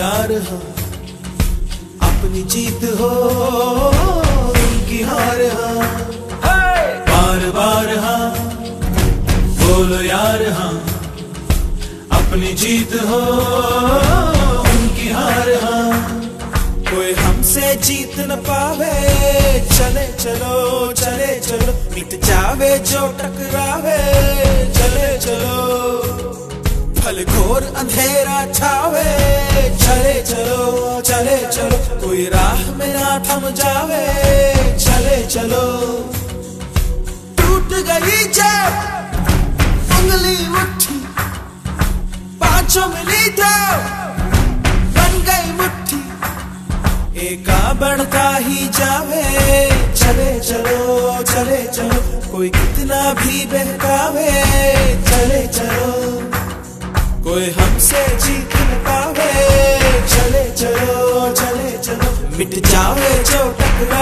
यार हाँ, अपनी जीत हो उनकी हार हाँ, बार बार हाँ बोलो यार हाँ, अपनी जीत हो उनकी हार हाँ। कोई हमसे जीत न पावे, चले चलो चले चलो, मिट जावे जो टकरावे, चले चलो फल घोर अंधेरा छावे, चले चलो चले चलो, कोई राह में ना थम जावे, चले चलो। टूट गई जब उंगली मुट्ठी, पांचों मिली तो बन गई मुट्ठी, एका बढ़ता ही जावे, चले चलो चले चलो, कोई कितना भी बहकावे, चले चलो कोई हमसे जीत न पावे, चले चलो चले चलो, मिट जावे जो टकरावे।